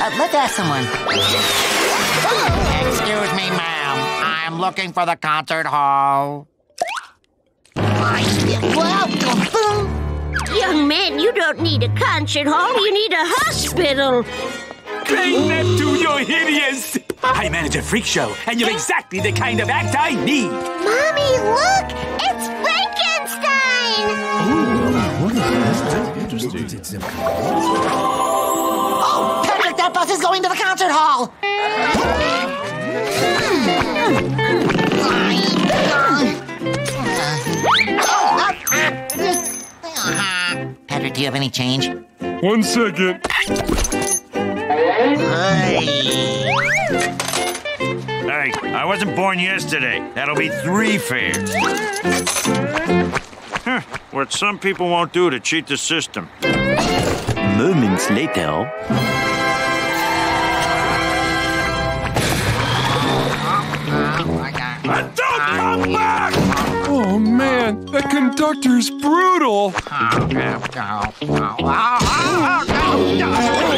Let's ask someone. Excuse me, ma'am. I'm looking for the concert hall. Young man, you don't need a concert hall. You need a hospital. Bring them to your hideous. I manage a freak show, and you're exactly the kind of act I need. Mommy, look! It's Frankenstein! Interesting. Oh, Patrick, that bus is going to the concert hall. Patrick, do you have any change? 1 second. Hey, I wasn't born yesterday. That'll be 3 fares. Huh, what some people won't do to cheat the system. Moments later. Don't come back! Oh, man, that conductor's brutal.